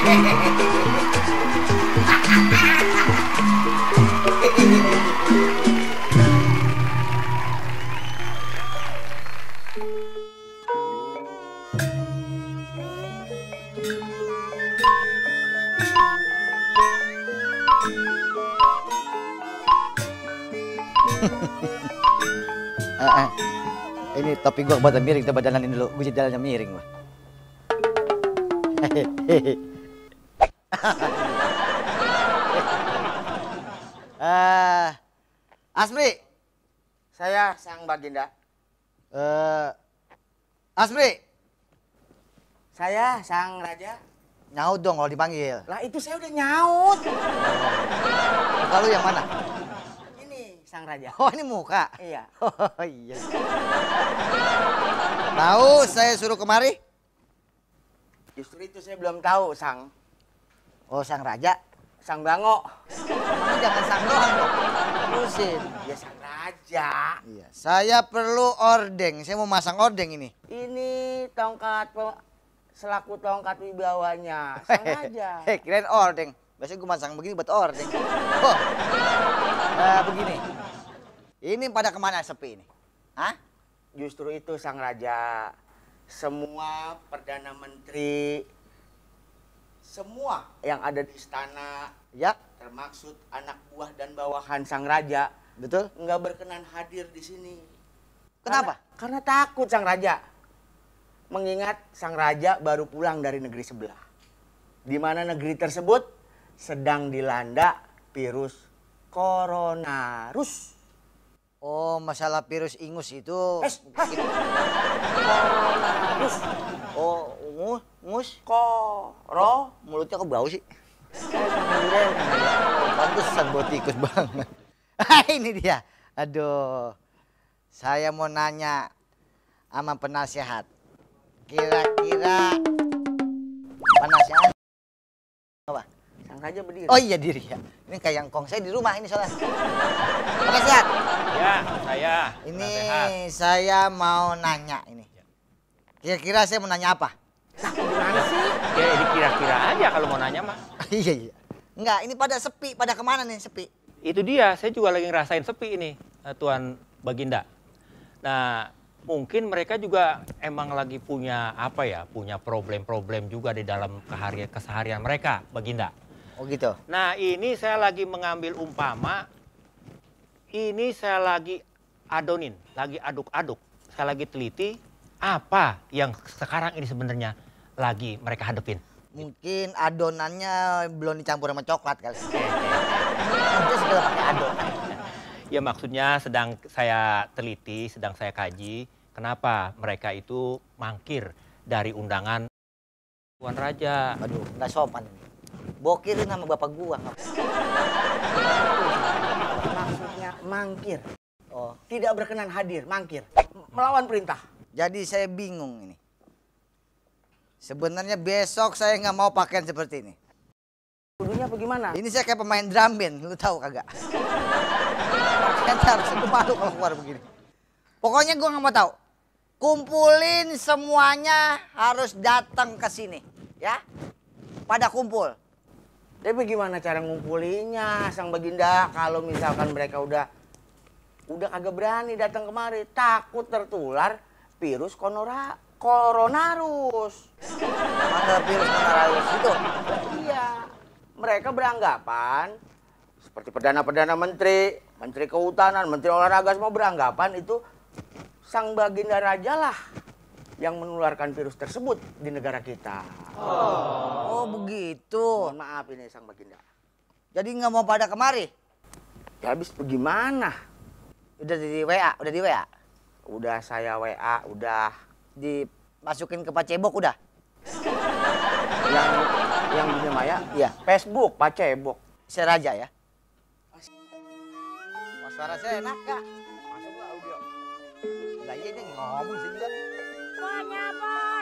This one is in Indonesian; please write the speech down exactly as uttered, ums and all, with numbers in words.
eh, eh. Ini topi gua badan miring, coba jalanin dulu. Gua jadi jalannya miring gua. uh, Asri, Saya Sang Baginda. uh, Asri, Saya Sang Raja. nyaut dong kalau dipanggil. Lah itu saya udah nyaut. Muka lu yang mana? Ini Sang Raja. Oh, ini muka. Iya. Oh iya. Tahu saya suruh kemari? Justru itu saya belum tahu, Sang. Oh, sang raja. Sang Bango. Kamu jangan sang doang dong. Terusin. Ya Sang Raja. Iya, saya perlu ordeng. Saya mau masang ordeng ini. Ini tongkat pe- selaku tongkat wibawanya Sang Raja. Hei, kirain ordeng. Biasanya gue masang begini buat ordeng. Oh. Nah, begini. Ini pada kemana sepi ini? Hah? Justru itu Sang Raja. Semua Perdana Menteri, semua yang ada di istana, Ya, termaksud anak buah dan bawahan Sang Raja, betul. nggak berkenan hadir di sini. Kenapa? Karena, karena takut Sang Raja. Mengingat Sang Raja baru pulang dari negeri sebelah. Di mana negeri tersebut sedang dilanda virus Coronavirus. Oh, masalah virus ingus itu. Eh, hah? Coronavirus. Oh, ungus, ngus. Koro. Mulutnya kok bau sih? Saya makan durian, Sang Raja. Oh, pantesan bau tikus banget. Ini dia. Aduh. Saya mau nanya sama penasehat. Kira-kira penasehat apa? Sang Raja berdiri. Oh iya diri ya. Ini kayak yang kong saya di rumah ini soalnya. Penasehat. Ya, saya. Ini penasehat. saya mau nanya ini. Kira-kira saya mau nanya apa? Nah, gimana sih? Ya, ini kira-kira aja kalau mau nanya mah. Iya iya. Enggak, ini pada sepi. Pada kemana nih sepi? Itu dia, saya juga lagi ngerasain sepi ini, eh, Tuan Baginda. Nah, mungkin mereka juga emang lagi punya apa ya, punya problem-problem juga di dalam keharian keseharian mereka, Baginda. Oh gitu. Nah, ini saya lagi mengambil umpama, ini saya lagi adonin, lagi aduk-aduk, saya lagi teliti apa yang sekarang ini sebenarnya lagi mereka hadepin. Mungkin adonannya belum dicampur sama coklat kali. Nanti segala pakai adonan. Ya maksudnya sedang saya teliti, sedang saya kaji, kenapa mereka itu mangkir dari undangan Tuan Raja. Aduh, nggak sopan ini. Bokirin sama bapak gua. Maksudnya mangkir. Oh, Tidak berkenan hadir, mangkir. Melawan perintah. jadi saya bingung ini. Sebenarnya besok saya nggak mau pakaian seperti ini. Kudunya bagaimana? Ini saya kayak pemain drum band, lu tahu kagak? Pakaian harus gue malu kalau keluar begini. Pokoknya gue nggak mau tahu. Kumpulin semuanya harus datang ke sini, ya? Pada kumpul. Tapi bagaimana cara ngumpulinnya, Sang Baginda? Kalau misalkan mereka udah udah kagak berani datang kemari, takut tertular virus konora, Coronavirus. Mana virus coronavirus itu? Iya, mereka beranggapan seperti perdana-perdana menteri, menteri kehutanan, menteri olahraga semua beranggapan itu Sang Baginda Raja lah yang menularkan virus tersebut di negara kita. Oh, begitu. Mohon maaf ini Sang Baginda. Jadi nggak mau pada kemari? Ya habis bagaimana? Udah di W A, udah di W A. Udah saya W A, udah Dimasukin ke Pak Cebok udah? yang yang dunia maya, Iya. Facebook, Pak Cebok. Saya Raja ya. Mas suara saya enak gak? Masuklah audio. Lah iya dia ngomong sih juga. Pokoknya apa?